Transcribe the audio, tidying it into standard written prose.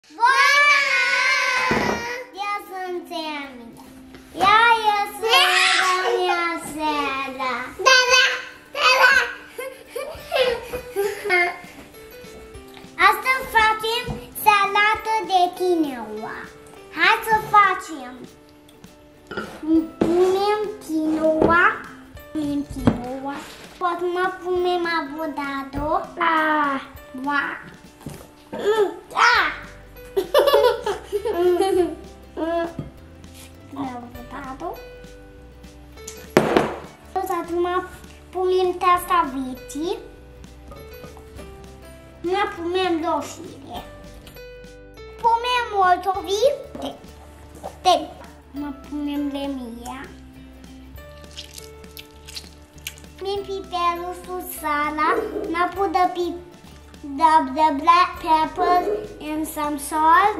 Bună! Eu sunt Sammy. Eu sunt mea seara. Astăzi facem salată de quinoa. Hai să facem. Punem quinoa. Acum punem avocado. Avocado. Acum punem castraveți. Acum punem roșiile. Punem morcovi. Acum punem lemia. Punem piperul sus sala. Now put the black pepper and some salt.